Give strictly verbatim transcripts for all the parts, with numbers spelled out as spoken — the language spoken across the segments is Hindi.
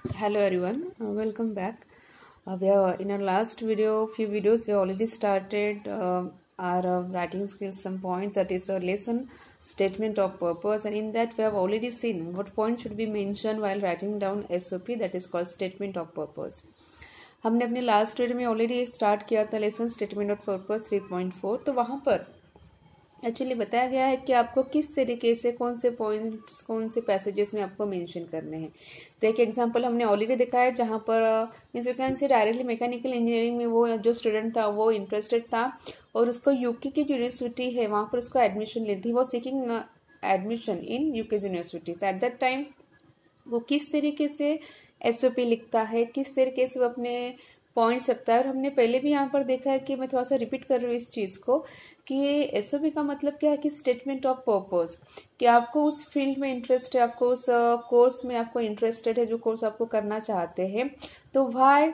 Hello everyone, uh, welcome back. Uh, we have in our last video, few videos, we already started uh, our uh, writing skills. Some point that is a lesson statement of purpose, and in that we have already seen what point should be mentioned while writing down S O P, that is called statement of purpose. हमने अपने लास्ट वीडियो में ऑलरेडी स्टार्ट किया था lesson statement of purpose three point four, तो वहाँ पर एक्चुअली बताया गया है कि आपको किस तरीके से कौन से पॉइंट्स कौन से पैसेजेस में आपको मेंशन करने हैं। तो एक एग्जांपल हमने ऑलरेडी देखा है जहाँ पर means you can say directly mechanical engineering में वो जो स्टूडेंट था वो इंटरेस्टेड था और उसको यूके की यूनिवर्सिटी है वहाँ पर उसको एडमिशन लेनी थी, वो seeking admission in UK university. तो एट दैट टाइम वो किस तरीके से एस ओ पी लिखता है, किस तरीके से वो अपने पॉइंट्स रखता है। और हमने पहले भी यहाँ पर देखा है कि मैं थोड़ा सा रिपीट कर रही हूँ इस चीज़ को कि एस ओ पी का मतलब क्या है कि स्टेटमेंट ऑफ पर्पस, कि आपको उस फील्ड में इंटरेस्ट है, आपको उस कोर्स में आपको इंटरेस्टेड है, जो कोर्स आपको करना चाहते हैं, तो why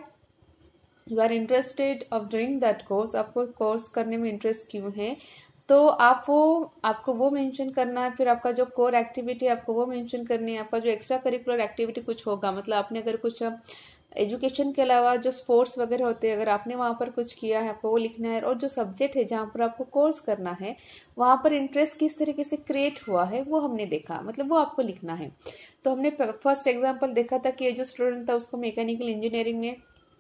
you are interested of doing that course, आपको कोर्स करने में इंटरेस्ट क्यों है, तो आप वो आपको वो मेंशन करना है। फिर आपका जो कोर एक्टिविटी है आपको वो मेंशन करनी है। आपका जो एक्स्ट्रा करिकुलर एक्टिविटी कुछ होगा, मतलब आपने अगर कुछ एजुकेशन के अलावा जो स्पोर्ट्स वगैरह होते हैं, अगर आपने वहाँ पर कुछ किया है आपको वो लिखना है। और जो सब्जेक्ट है जहाँ पर आपको कोर्स करना है वहाँ पर इंटरेस्ट किस तरीके से क्रिएट हुआ है वो हमने देखा, मतलब वो आपको लिखना है। तो हमने फर्स्ट एग्जाम्पल देखा था कि ये जो स्टूडेंट था उसको मैकेनिकल इंजीनियरिंग में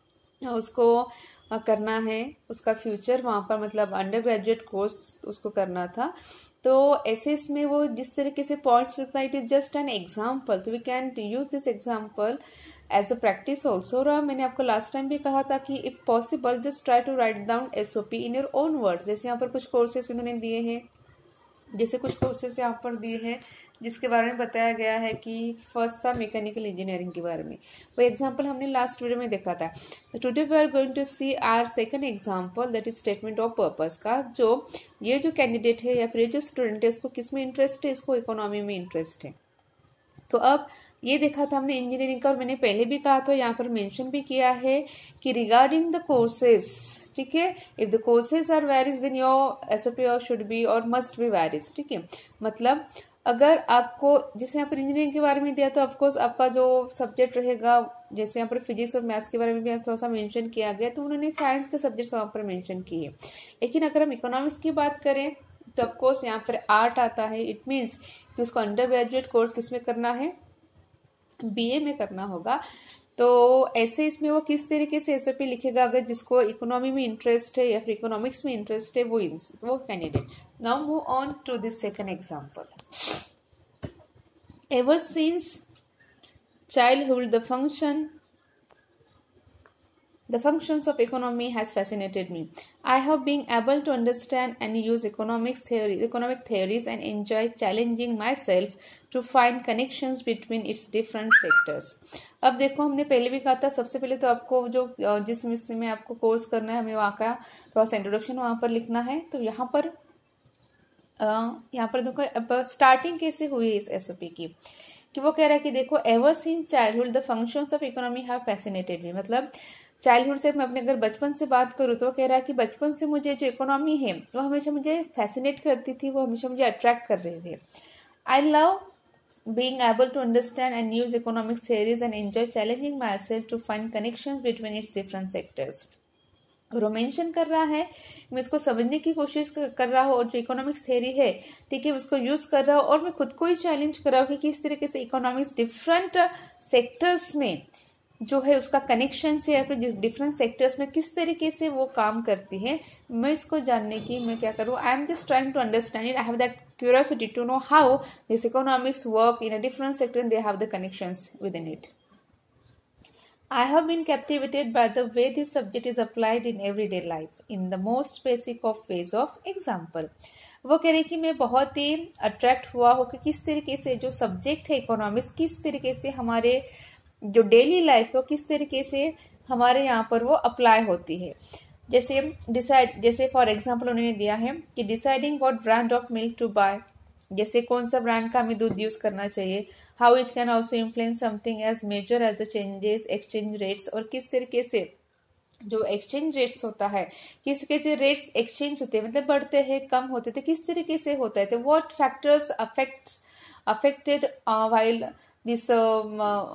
उसको करना है, उसका फ्यूचर वहाँ पर मतलब अंडर ग्रेजुएट कोर्स उसको करना था। तो ऐसे इसमें वो जिस तरीके से पॉइंट्स लिखता है, it is just an example, तो we can use this example as a practice also. रहा मैंने आपको लास्ट टाइम भी कहा था कि if possible just try to write down S O P in your own words. जैसे यहाँ पर कुछ कोर्सेस उन्होंने दिए हैं, जैसे कुछ कोर्सेस यहाँ पर दिए हैं जिसके बारे में बताया गया है कि फर्स्ट था मैकेनिकल इंजीनियरिंग के बारे में, वो एग्जांपल हमने लास्ट वीडियो में देखा था। Today we are going to see our second example, that is statement of purpose का। जो ये जो कैंडिडेट है या फिर जो स्टूडेंट है उसको किस में इंटरेस्ट है, इसको इकोनॉमी में इंटरेस्ट है। तो अब ये देखा था हमने इंजीनियरिंग का, और मैंने पहले भी कहा था यहाँ पर मेंशन भी किया है कि रिगार्डिंग द कोर्सेज, ठीक है, if the courses are varies then your S O P should be or must be varies, ठीक है। मतलब अगर आपको जैसे यहाँ पर इंजीनियरिंग के बारे में दिया तो ऑफकोर्स आपका जो सब्जेक्ट रहेगा, जैसे यहाँ पर फिजिक्स और मैथ्स के बारे में भी थोड़ा सा मेंशन किया गया, तो उन्होंने साइंस के सब्जेक्ट्स वहाँ पर मेंशन किए। लेकिन अगर हम इकोनॉमिक्स की बात करें तो ऑफकोर्स यहाँ पर आर्ट आता है, इट मीन्स कि उसको अंडर ग्रेजुएट कोर्स किस में करना है, बी ए में करना होगा। तो ऐसे इसमें वो किस तरीके से एस ओ पी लिखेगा, अगर जिसको इकोनॉमी में इंटरेस्ट है या फिर इकोनॉमिक्स में इंटरेस्ट है वो वो candidate. Now move on to this second example. Ever since childhood the function The functions of economy has fascinated me. I have been able to understand and use economics theories, economic theories and enjoy challenging myself to find connections between its different sectors. अब देखो हमने पहले भी कहा था, सबसे पहले तो आपको जो जिस विषय में आपको कोर्स करना है हमें वहाँ का थोड़ा सा इंट्रोडक्शन वहाँ पर लिखना है। तो यहाँ पर यहाँ पर देखो अब स्टार्टिंग कैसे हुई इस एस ओ पी की, कि वो कह रहा है कि देखो ever since childhood the functions of economy have fascinated me. मतलब चाइल्डहुड से मैं अपने अगर बचपन से बात करूँ तो कह रहा है कि बचपन से मुझे जो इकोनॉमी है वो हमेशा मुझे फैसिनेट करती थी, वो हमेशा मुझे अट्रैक्ट कर रहे थे। I love being able to understand and use economics theories and enjoy challenging myself to find connections between its different sectors. और वो मेंशन कर रहा है मैं इसको समझने की कोशिश कर रहा हूँ और जो इकोनॉमिक्स थ्योरी है, ठीक है, उसको यूज कर रहा हूँ और मैं खुद को ही चैलेंज कर रहा हूँ कि किस तरीके से इकोनॉमिक्स डिफरेंट सेक्टर्स में जो है उसका कनेक्शन से या फिर डिफरेंट सेक्टर्स में किस तरीके से वो काम करती है, मैं इसको जानने की मैं क्या करूँ, I am just trying to understand it. I have that curiosity to know how this economics work in a different sector and they have the connections with in it. I have been captivated by the way this subject is applied in everyday life in the most basic of ways of example. वो कह रही कि मैं बहुत ही अट्रैक्ट हुआ हूँ कि किस तरीके से जो सब्जेक्ट है इकोनॉमिक्स किस तरीके से हमारे जो डेली लाइफ है किस तरीके से हमारे यहाँ पर वो अप्लाई होती है। जैसे डिसाइड जैसे फॉर एग्जांपल उन्होंने दिया है कि deciding what brand of milk to buy, जैसे कौन सा ब्रांड का हमें दूध यूज करना चाहिए। How it can also influence something as major as the changes exchange rates, और किस तरीके से जो एक्सचेंज रेट्स होता है किस तरीके से रेट्स एक्सचेंज होते हैं, मतलब बढ़ते हैं कम होते थे, किस तरीके से होता है, तो what factors affect affected while this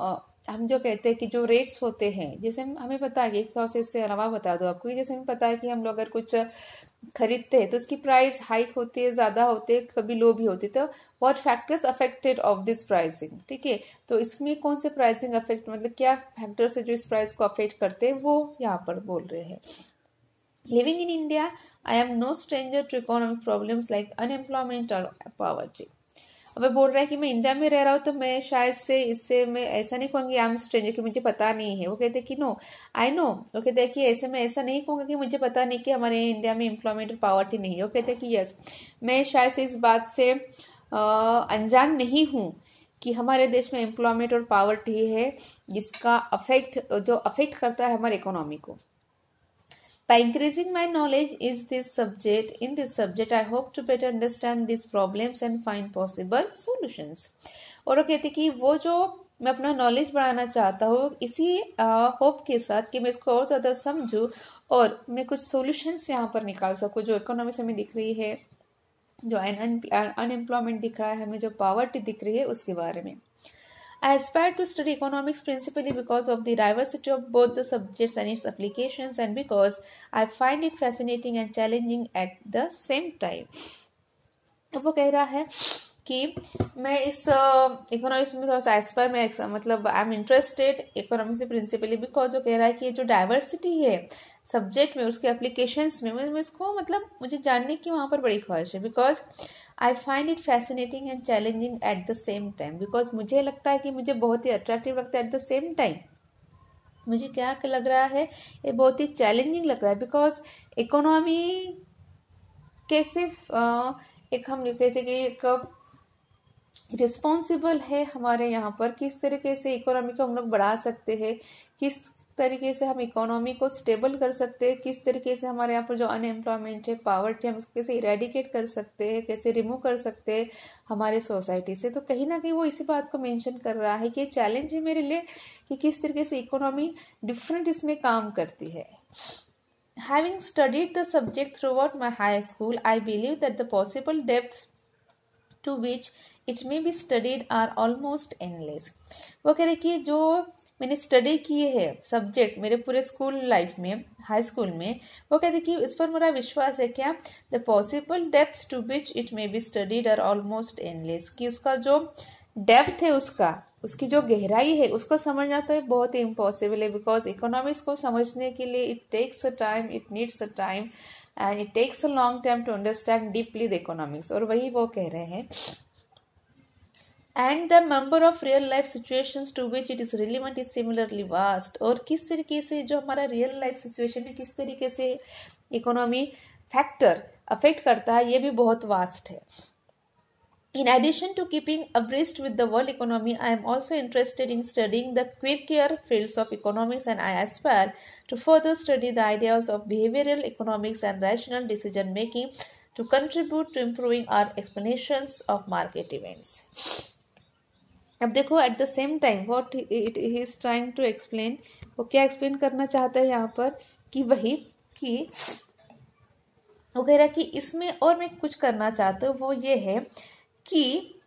हम जो कहते हैं कि जो रेट्स होते हैं, जैसे हम हमें पता है कि एक सौ से इससे अलावा बता दो आपको, जैसे हमें पता है कि हम लोग अगर कुछ खरीदते हैं तो उसकी प्राइस हाइक होती है, ज़्यादा होती है, कभी लो भी होती है। तो what factors affected of this pricing, ठीक है, तो इसमें कौन से प्राइसिंग अफेक्ट, मतलब क्या फैक्टर्स है जो इस प्राइस को अफेक्ट करते हैं, वो यहाँ पर बोल रहे हैं। Living in India, I am no stranger to economic problems like unemployment और पॉवर्टी। अब वो बोल रहा है कि मैं इंडिया में रह रहा हूँ तो मैं शायद से इससे मैं ऐसा नहीं कहूँगी आई एम स्ट्रेंजर कि मुझे पता नहीं है। वो कहते हैं कि नो आई नो, वो कहते हैं कि ऐसे मैं ऐसा नहीं कहूँगा कि मुझे पता नहीं कि हमारे इंडिया में एम्प्लॉयमेंट और पॉवर्टी नहीं है। वो कहते हैं कि यस, मैं शायद से इस बात से अनजान नहीं हूँ कि हमारे देश में एम्प्लॉयमेंट और पॉवर्टी है जिसका अफेक्ट जो अफेक्ट करता है हमारे इकोनॉमी को। By increasing my knowledge is this subject, in this subject, I hope to better understand these problems and find possible solutions. और वो कहते कि वो जो मैं अपना नॉलेज बढ़ाना चाहता हूँ इसी होप के साथ कि मैं इसको और ज़्यादा समझूँ और मैं कुछ सॉल्यूशंस यहाँ पर निकाल सकूँ। जो इकोनॉमी से हमें दिख रही है, जो अनएम्प्लॉयमेंट दिख रहा है हमें, जो पॉवर्टी दिख रही है, उसके बारे में। I aspire to study economics principally because of the diversity of both the subjects and its applications, and because I find it fascinating and challenging at the same time. अब वो कह रहा है कि मैं इस इकोनॉमिक्स uh, में थोड़ा सा एस्पायर में मतलब आई एम इंटरेस्टेड इकोनॉमिक्स से प्रिंसिपली बिकॉज वो कह रहा है कि जो डाइवर्सिटी है सब्जेक्ट में, उसके एप्लीकेशंस में, मैं इसको मतलब मुझे जानने की वहाँ पर बड़ी ख्वाहिश है। Because I find it fascinating and challenging at the same time, because मुझे लगता है कि मुझे बहुत ही अट्रैक्टिव लगता है एट द सेम टाइम। मुझे क्या लग रहा है, ये बहुत ही चैलेंजिंग लग रहा है। बिकॉज इकोनॉमी कैसे एक हम कहते थे कि एक रिस्पॉन्सिबल है हमारे यहाँ पर, किस तरीके से इकोनॉमी को हम लोग बढ़ा सकते हैं, किस तरीके से हम इकोनॉमी को स्टेबल कर सकते हैं, किस तरीके से हमारे यहाँ पर जो अनएम्प्लॉयमेंट है, पॉवर्टी, हम उसको कैसे इरेडिकेट कर सकते हैं, कैसे रिमूव कर सकते हैं हमारे सोसाइटी से। तो कहीं ना कहीं वो इसी बात को मेंशन कर रहा है कि चैलेंज है मेरे लिए कि किस तरीके से इकोनॉमी डिफरेंट इसमें काम करती है। Having studied the subject throughout my high school, I believe that the possible depths to which it may be studied are almost endless. वो कह रहे कि जो मैंने स्टडी की है सब्जेक्ट मेरे पूरे स्कूल लाइफ में, हाई स्कूल में, वो कहते कि इस पर मेरा विश्वास है क्या, the possible depths to which it may be studied are almost endless, कि उसका जो डेप्थ है, उसका उसकी जो गहराई है, उसको समझना तो बहुत ही इम्पॉसिबल है। बिकॉज इकोनॉमिक्स को समझने के लिए it takes a time, it needs a time and it takes a long time to understand deeply the economics. और वही वो कह रहे हैं। And the number of real life situations to which it is relevant is similarly vast. और किस तरीके से जो हमारा रियल लाइफ सिचुएशन है, किस तरीके से इकोनॉमी फैक्टर अफेक्ट करता है, ये भी बहुत वास्ट है। In addition to keeping abreast with the world economy, I am also interested in studying the quirkier fields of economics, and I aspire to further study the ideas of behavioral economics and rational decision making to contribute to improving our explanations of market events. अब देखो at the same time what it is trying to explain, वो क्या एक्सप्लेन करना चाहता है यहाँ पर कि वही कि वो कह रहा है कि इसमें और मैं कुछ करना चाहता हूँ, वो ये है कि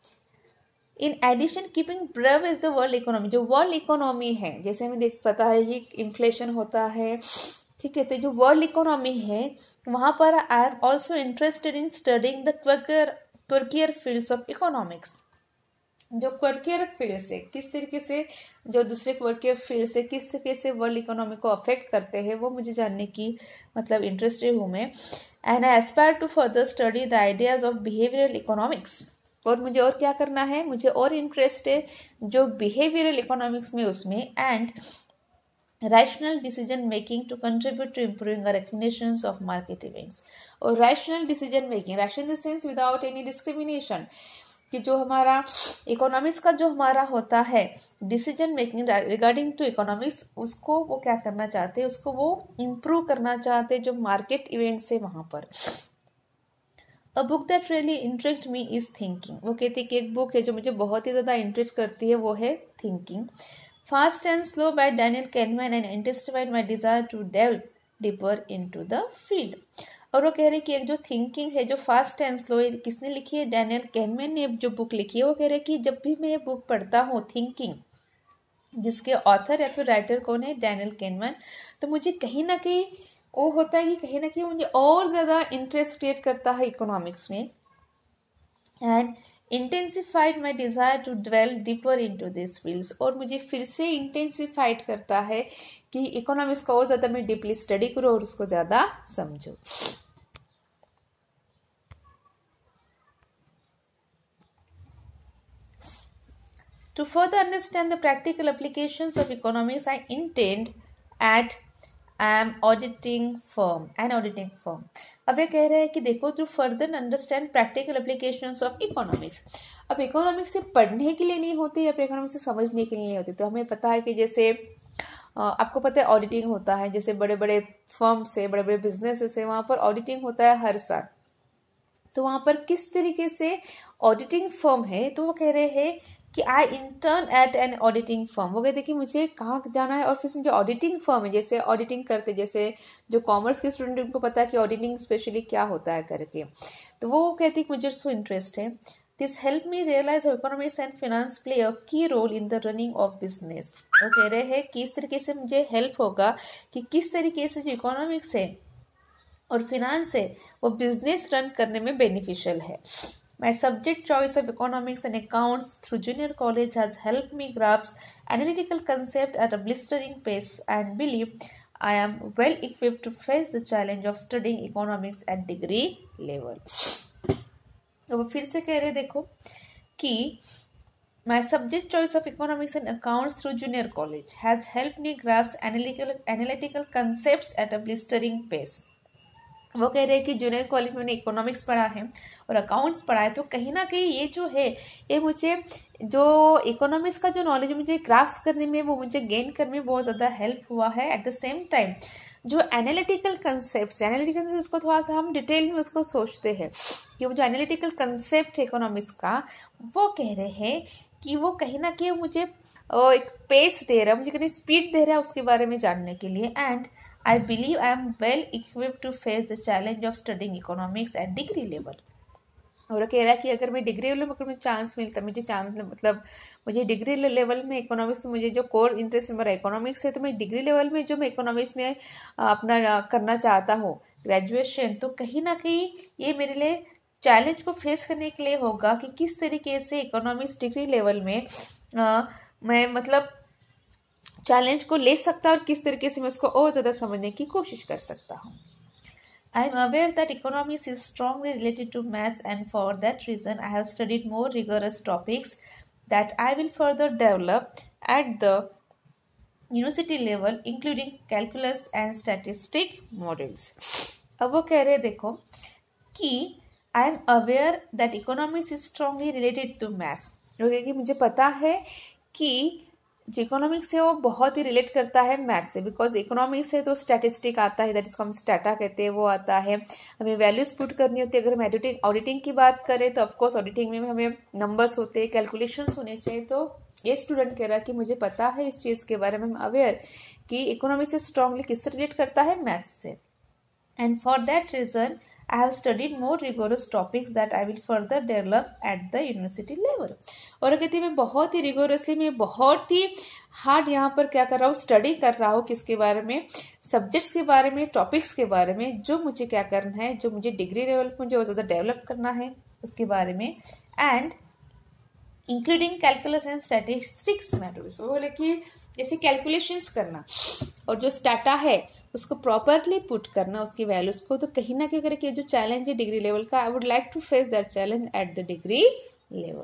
in addition keeping brave is the world economy, जो वर्ल्ड इकोनॉमी है, जैसे हमें देख पता है ये इन्फ्लेशन होता है, ठीक है, तो जो वर्ल्ड इकोनॉमी है वहाँ पर I am also interested in studying the quirkier quirkier fields of economics. जो क्वर्कियर फील्ड से किस तरीके से, जो दूसरे क्वर्कियर फील्ड से किस तरीके से वर्ल्ड इकोनॉमी को अफेक्ट करते हैं, वो मुझे जानने की मतलब इंटरेस्टेड हूँ मैं। And I aspire to further study the ideas of behavioural economics. और मुझे और क्या करना है, मुझे और इंटरेस्ट है जो बिहेवियरल इकोनॉमिक्स में, उसमें and rational decision making to contribute to improving our explanations of market events. और rational decision making, rational in the sense without any discrimination, कि जो हमारा इकोनॉमिक्स का जो हमारा होता है decision making regarding to economics, उसको वो क्या करना चाहते हैं, उसको वो इम्प्रूव करना चाहते हैं जो मार्केट इवेंट्स है वहाँ पर। A book that really interest me is thinking. वो कहते हैं कि एक बुक है जो मुझे बहुत ही ज़्यादा इंटरेस्ट करती है, वो है thinking. Fast and slow by Daniel Kahneman and intensified my desire to delve deeper into the field. और वो कह रहे कि एक जो थिंकिंग है, जो फास्ट एंड स्लो, किसने लिखी है, डैनियल कैनमैन ने जो बुक लिखी है। वो कह रहे कि जब भी मैं ये बुक पढ़ता हूँ थिंकिंग, जिसके ऑथर या फिर राइटर कौन है, डैनियल केनमैन। तो मुझे कहीं ना कहीं वो होता है कि कहीं ना कहीं मुझे और ज़्यादा इंटरेस्ट क्रिएट करता है इकोनॉमिक्स में, and intensified my desire to dwell deeper into this fields, और मुझे फिर से इंटेंसिफाइड करता है कि इकोनॉमिक्स को और ज़्यादा मैं डीपली स्टडी करूँ और उसको ज़्यादा समझूँ। To further understand the practical applications of economics, I intend at an auditing firm, an auditing firm. अब ये कह रहे हैं कि देखो to further understand practical applications of economics. अब इकोनॉमिक्स से पढ़ने के लिए नहीं होती या फिर इकोनॉमिक्स से समझने के लिए नहीं होती। तो हमें पता है कि जैसे आपको पता है ऑडिटिंग होता है, जैसे बड़े बड़े फर्म से, बड़े बड़े बिजनेस से वहाँ पर ऑडिटिंग होता है हर साल। तो वहाँ पर किस तरीके से ऑडिटिंग फर्म है, तो वो कह रहे हैं कि I intern at an auditing firm. वो कहते कि मुझे कहाँ जाना है और फिर मुझे ऑडिटिंग फर्म है, जैसे ऑडिटिंग करते, जैसे जो कॉमर्स के स्टूडेंट उनको पता है कि ऑडिटिंग स्पेशली क्या होता है करके। तो वो कहती कि मुझे सो इंटरेस्ट है। This help me realize how economics and finance play a key role in the running of business. वो कह रहे हैं कि इस तरीके से मुझे हेल्प होगा कि किस तरीके से जो इकोनॉमिक्स है और फिनांस है वो बिजनेस रन करने में बेनिफिशियल है। My subject choice of economics and accounts through junior college has helped me grasp analytical concept at a blistering pace and believe I am well equipped to face the challenge of studying economics at degree level. तो वो फिर से कह रहे देखो कि My subject choice of economics and accounts through junior college has helped me grasp analytical analytical concepts at a blistering pace. वो कह रहे हैं कि जूनियर कॉलेज में मैंने इकोनॉमिक्स पढ़ा है और अकाउंट्स पढ़ा है, तो कहीं ना कहीं ये जो है ये मुझे जो इकोनॉमिक्स का जो नॉलेज मुझे ग्रास्प करने में, वो मुझे गेन करने में बहुत ज़्यादा हेल्प हुआ है। एट द सेम टाइम जो एनालिटिकल कंसेप्ट, एनालिटिकल उसको थोड़ा सा हम डिटेल में उसको सोचते हैं कि वो जो एनालिटिकल कंसेप्ट है इकोनॉमिक्स का, वो कह रहे हैं कि वो कहीं ना कहीं मुझे एक पेस दे रहा है, मुझे कहीं स्पीड दे रहा है उसके बारे में जानने के लिए। And I believe I am well equipped to face the challenge of studying economics at degree level. और कह रहा है कि अगर मैं डिग्री लेवल में, अगर मुझे चांस मिलता, मुझे चांस मतलब मुझे डिग्री लेवल में इकोनॉमिक्स, मुझे जो कोर इंटरेस्ट मेरा इकोनॉमिक्स है, तो मैं डिग्री लेवल में जो मैं इकोनॉमिक्स में अपना करना चाहता हूँ ग्रेजुएशन, तो कहीं ना कहीं ये मेरे लिए चैलेंज को फेस करने के लिए होगा कि किस तरीके से इकोनॉमिक्स डिग्री लेवल में आ, मैं मतलब चैलेंज को ले सकता और किस तरीके से मैं उसको और ज़्यादा समझने की कोशिश कर सकता हूँ। I am aware that economics is strongly related to maths, and for that reason I have studied more rigorous topics that I will further develop at the university level, including calculus and statistic models. अब वो कह रहे हैं देखो कि I am aware that economics is strongly related to maths. क्योंकि मुझे पता है कि जो इकोनॉमिक्स है वो बहुत ही रिलेट करता है मैथ्स से, बिकॉज इकोनॉमिक्स है तो स्टैटिस्टिक आता है, दैट इसको हम स्टाटा कहते हैं, वो आता है। हमें वैल्यूज पुट करनी होती है। अगर हम ऑडिटिंग ऑडिटिंग की बात करें तो ऑफकोर्स ऑडिटिंग में हमें नंबर्स होते हैं, कैलकुलेशंस होने चाहिए। तो ये स्टूडेंट कह रहा है कि मुझे पता है इस चीज़ के बारे में, हम अवेयर कि इकोनॉमिक्स से स्ट्रांगली किससे रिलेट करता है, मैथ्स से। And for that reason I have studied more rigorous topics that I will further develop at the university level. और कहती है मैं बहुत ही रिगोरसली, मैं बहुत ही हार्ड यहाँ पर क्या कर रहा हूँ, स्टडी कर रहा हूँ किसके बारे में, सब्जेक्ट्स के बारे में, टॉपिक्स के बारे में, जो मुझे क्या करना है, जो मुझे डिग्री लेवल पर मुझे ज़्यादा डेवलप करना है उसके बारे में। And including calculus and statistics methods, वो बोले कि जैसे कैलकुलेशंस करना और जो स्टाटा है उसको प्रॉपरली पुट करना उसकी वैल्यूज को, तो कहीं ना कहीं करके जो चैलेंज है डिग्री लेवल का, I would like to face that challenge at the degree level.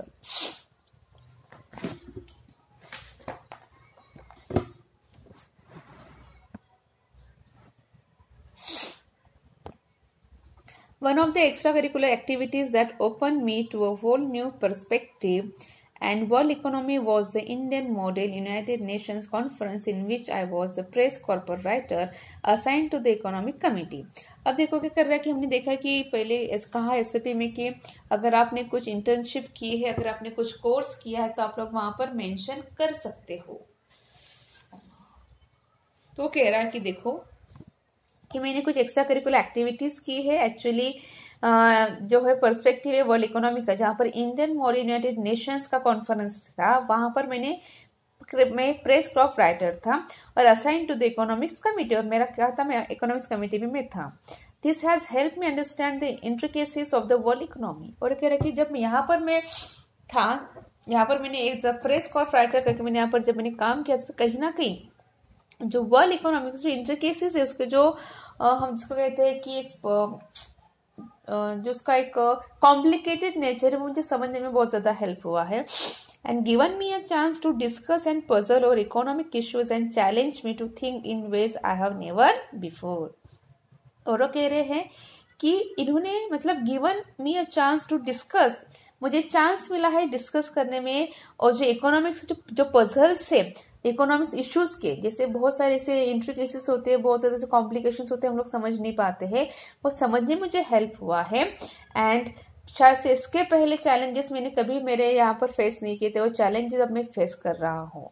One of the extracurricular activities that opened me to a whole new perspective and world economy was the Indian Model United Nations Conference, in which I was the press corps writer assigned to the Economic Committee. अब देखो क्या कर रहा है कि हमने देखा कि पहले कहा एसओपी में कि अगर आपने कुछ इंटर्नशिप की है, अगर आपने कुछ कोर्स किया है, तो आप लोग वहां पर मेंशन कर सकते हो। तो कह रहा है कि देखो कि मैंने कुछ एक्स्ट्रा करिकुलर एक्टिविटीज की है, एक्चुअली जो है पर्सपेक्टिव है वर्ल्ड इकोनॉमी का, जहाँ पर इंडियन मॉडल यूनाइटेड नेशंस का कॉन्फ्रेंस था, वहां पर मैंने मैं प्रेस क्रॉप राइटर था और assign to the economics committee, और मेरा क्या था, मैं इकोनॉमिक्स कमिटी में मैं था। This has help me understand the intricacies of the world economy. और कह रहा कि जब यहाँ पर मैं था, यहाँ पर मैंने एक प्रेस क्रॉप राइटर करके मैंने यहाँ पर जब मैंने काम किया तो कहीं ना कहीं जो वर्ल्ड इकोनॉमिक्स जो इंटरकेसेस है उसके जो आ, हम जिसको कहते हैं कि एक जो उसका एक कॉम्प्लिकेटेड नेचर है, मुझे समझने में बहुत ज्यादा हेल्प हुआ है। And given me a chance to discuss and puzzle or economic issues and challenge me to think in ways I have never before. और वो कह रहे हैं कि इन्होंने मतलब given me a chance to discuss, मुझे चांस मिला है डिस्कस करने में, और जो इकोनॉमिक्स जो जो पजल्स है इकोनॉमिक्स इश्यूज के, जैसे बहुत सारे ऐसे इंट्रिकेसीज होते हैं, बहुत ज्यादा ऐसे कॉम्प्लिकेशंस होते हैं, हम लोग समझ नहीं पाते हैं, वो समझने में मुझे हेल्प हुआ है। एंड शायद से इसके पहले चैलेंजेस मैंने कभी मेरे यहाँ पर फेस नहीं किए थे, वो चैलेंजेस अब मैं फेस कर रहा हूँ।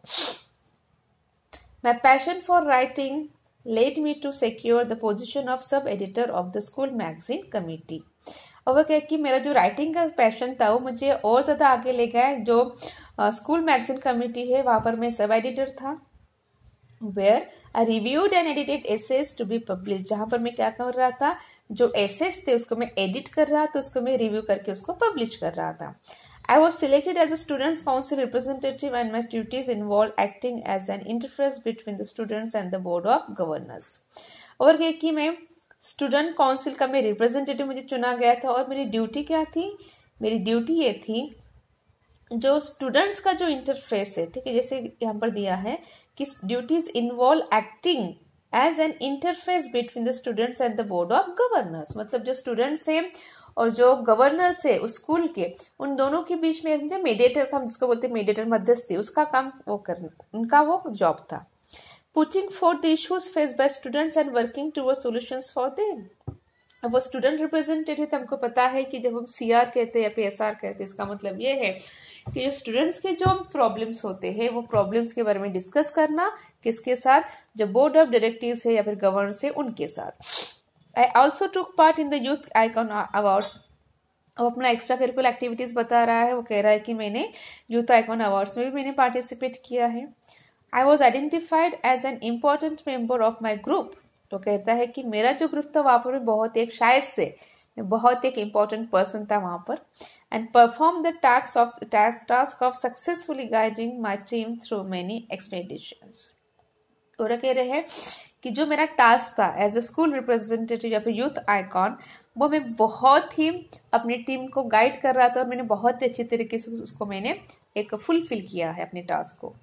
My passion for writing led me to secure the position of sub editor of the school magazine committee. और वो क्या कि मेरा जो राइटिंग का पैशन था वो मुझे और ज्यादा आगे ले गया। जो स्कूल मैगजीन कमिटी है वहां पर मैं सब एडिटर था, where I reviewed and edited essays to be publish, जहां पर मैं क्या कर रहा था, जो एसेज थे उसको मैं एडिट कर रहा था, उसको मैं रिव्यू करके उसको पब्लिश कर रहा था। I was selected as a Students' Council representative and my duties involved acting as an interface between the students and the Board of Governors। और क्या कि मैं स्टूडेंट काउंसिल का मैं रिप्रेजेंटेटिव मुझे चुना गया था, और मेरी ड्यूटी क्या थी, मेरी ड्यूटी ये थी जो स्टूडेंट्स का जो इंटरफेस है, ठीक है, जैसे यहाँ पर दिया है कि duties involve acting as an interface between the students and the board of governors. मतलब जो स्टूडेंट्स है और जो गवर्नर्स है उस स्कूल के, उन दोनों के बीच में मेडिएटर का, हम जिसको बोलते हैं मेडिएटर, मध्यस्थी, उसका काम वो करना, उनका वो जॉब था। Putting forth the issues faced by students and working towards solutions for them। अब वो स्टूडेंट रिप्रेजेंटेटिव, हमको पता है कि जब हम सी आर कहते हैं या फिर एस आर कहते हैं, इसका मतलब ये है कि जो स्टूडेंट्स के जो प्रॉब्लम्स होते हैं वो प्रॉब्लम्स के बारे में डिस्कस करना, किसके साथ, जो बोर्ड ऑफ डायरेक्टर्स है या फिर गवर्नर्स है उनके साथ। I also took part in the youth icon awards. अब अपना एक्स्ट्रा करिकुलर एक्टिविटीज बता रहा है, वो कह रहा है कि मैंने यूथ आइकॉन अवार्ड्स में भी मैंने पार्टिसिपेट किया है। I was identified as an important member of my group। तो कहता है कि मेरा जो ग्रुप था वहां पर बहुत एक, शायद से मैं बहुत एक इम्पोर्टेंट पर्सन था वहां पर। And perform the task of task of successfully guiding my team through many expeditions. और कह रहे हैं कि जो मेरा टास्क था एज ए स्कूल रिप्रेजेंटेटिव या फिर यूथ आइकॉन, वो मैं बहुत ही अपनी टीम को गाइड कर रहा था, और मैंने बहुत ही अच्छी तरीके से उसको मैंने एक फुलफिल किया है अपने टास्क को।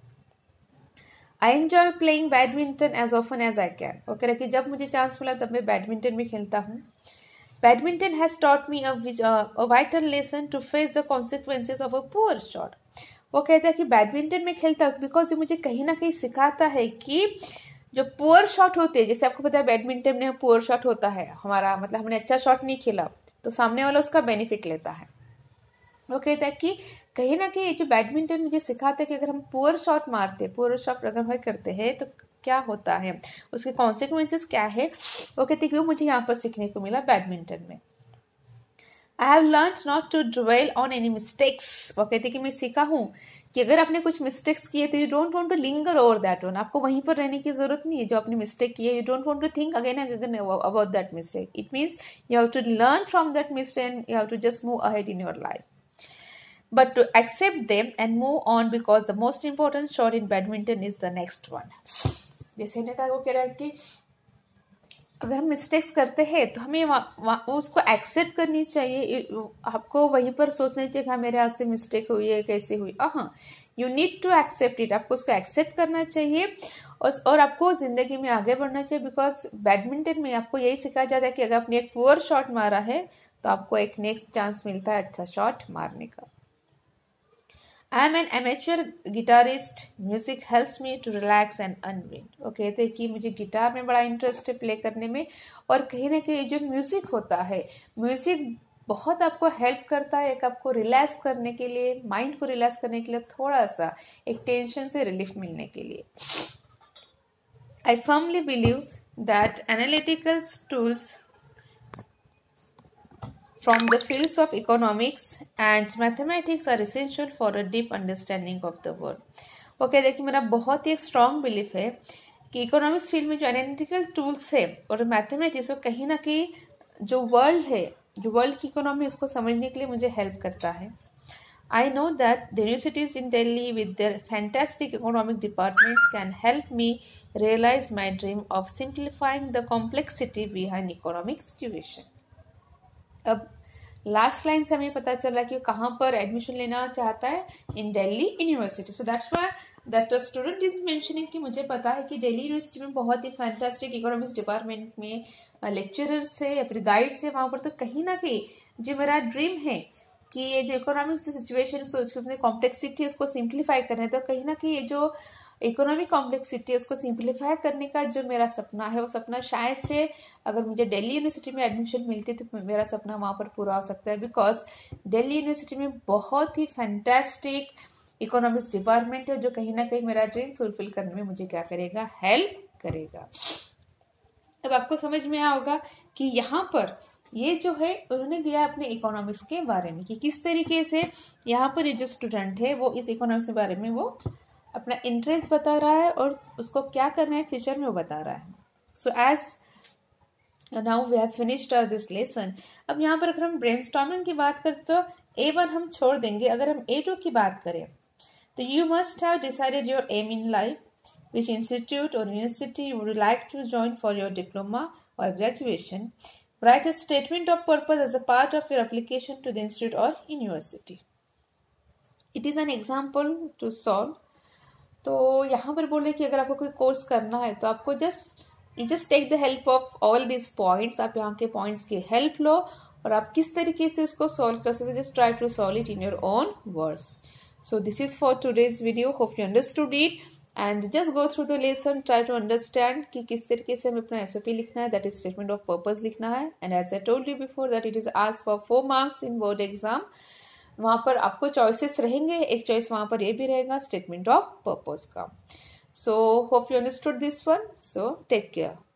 I enjoy playing badminton as often as I can. वो कह रहे कि जब मुझे चांस मिला तब मैं बैडमिंटन भी खेलता हूँ। Badminton has taught me a vital lesson to face the consequences of a poor shot. वो कहता है कि बैडमिंटन में खेलता हूँ बिकॉज ये मुझे कहीं ना कहीं सिखाता है कि जो पुअर शॉट होते हैं, जैसे आपको पता है बैडमिंटन में पुअर शॉट होता है हमारा, मतलब हमने अच्छा शॉट नहीं खेला तो सामने वाला उसका बेनिफिट लेता है। वो कहता है कि कहीं ना कहीं जो बैडमिंटन मुझे सिखाता है कि अगर हम पुअर शॉट मारते पुअर शॉट अगर हम करते हैं तो क्या होता है, उसके कॉन्सिक्वेंसेस क्या है। वो कहते हैं कि वो मुझे यहाँ पर सीखने को मिला बैडमिंटन में। I have learn not to dwell on any mistakes. वो कहते हैं कि मैं सीखा हूँ कि अगर आपने कुछ मिस्टेक्स किए तो you don't want to linger over that one. आपको वहीं पर रहने की जरूरत नहीं है जो आपने मिस्टेक की है। You don't want to think again again about that mistake. It means you have to learn from that mistake and you have to just move ahead in your life, but to accept them and move on because the most important shot in badminton is the next one। जैसे ने कहा, वो कह रहा है कि अगर हम मिस्टेक्स करते हैं तो हमें उसको एक्सेप्ट करनी चाहिए। आपको वहीं पर सोचना चाहिए कि मेरे हाथ से मिस्टेक हुई है, कैसे हुई। हाँ, you need to accept it. आपको उसको एक्सेप्ट करना चाहिए और, और आपको जिंदगी में आगे बढ़ना चाहिए। बिकॉज बैडमिंटन में आपको यही सिखाया जाता है कि अगर आपने एक पुअर शॉट मारा है तो आपको एक नेक्स्ट चांस मिलता है अच्छा शॉट मारने का। I am an amateur guitarist. Music helps me to relax and unwind। वो कहते हैं कि मुझे गिटार में बड़ा इंटरेस्ट है प्ले करने में, और कहीं ना कहीं जो म्यूजिक होता है, म्यूजिक बहुत आपको हेल्प करता है एक आपको रिलैक्स करने के लिए, माइंड को रिलैक्स करने के लिए, थोड़ा सा एक टेंशन से रिलीफ मिलने के लिए। I firmly believe that analytical tools from the fields of economics and mathematics are essential for a deep understanding of the world। वो कहते हैं कि मेरा बहुत ही स्ट्रॉन्ग बिलीफ है कि इकोनॉमिक्स फील्ड में जो एनालिटिकल टूल्स है और मैथमेटिक्स वो कहीं ना कहीं जो वर्ल्ड है, जो वर्ल्ड की इकोनॉमी, उसको समझने के लिए मुझे हेल्प करता है. I know that the universities in Delhi with their fantastic economic departments can help me realize my dream of simplifying the complexity behind economic situation. अब लास्ट लाइन से हमें पता चला कि कहाँ पर एडमिशन लेना चाहता है, in Delhi university. So that's why that student is mentioning कि मुझे पता है कि दिल्ली यूनिवर्सिटी में बहुत ही फैंटास्टिक इकोनॉमिक्स डिपार्टमेंट में लेक्चरर्स है या फिर गाइड्स है वहाँ पर. तो कहीं ना कहीं जो मेरा ड्रीम है कि ये जो इकोनॉमिक्स जो सिचुएशन है कॉम्प्लेक्सिटी उसको सिंप्लीफाई करना है, तो कहीं ना कहीं ये जो इकोनॉमिक कॉम्प्लेक्सिटी उसको सिंप्लीफाई करने का जो मेरा सपना है, वो सपना शायद से अगर मुझे दिल्ली यूनिवर्सिटी में एडमिशन मिलती तो मेरा सपना वहाँ पर पूरा हो सकता है. बिकॉज दिल्ली यूनिवर्सिटी में बहुत ही फैंटास्टिक इकोनॉमिक्स डिपार्टमेंट है जो कहीं ना कहीं मेरा ड्रीम फुलफिल करने में मुझे क्या करेगा, हेल्प करेगा. अब आपको समझ में आया होगा कि यहाँ पर ये जो है उन्होंने दिया अपने इकोनॉमिक्स के बारे में कि किस तरीके से यहाँ पर ये जो स्टूडेंट है वो इस इकोनॉमिक्स के बारे में वो अपना इंटरेस्ट बता रहा है और उसको क्या करना है फ्यूचर में वो बता रहा है. So as now we have finished this lesson. अब यहाँ पर अगर हम ब्रेनस्टॉर्मिंग की बात करें तो ए वन हम छोड़ देंगे. अगर हम ए टू की बात करें तो you must have decided your aim in life, which institute or university you would like to join for your diploma or graduation. Write a statement of purpose as a part of your application to the institute or university. It is an example to solve. तो यहाँ पर बोले कि अगर आपको कोई कोर्स करना है तो आपको just you just take the help of all this points. आप यहाँ के पॉइंट्स की हेल्प लो और आप किस तरीके से उसको सॉल्व कर सकते, just try to solve it in your own words. So this is for today's video. Hope you understood it and just go through the lesson, try to understand कि किस तरीके से हमें अपना S O P लिखना है, that is statement of purpose लिखना है. and as I told you before that it is asked for four marks in board exam. वहाँ पर आपको choices रहेंगे, एक choice वहाँ पर ये भी रहेगा statement of purpose का. so hope you understood this one. so take care.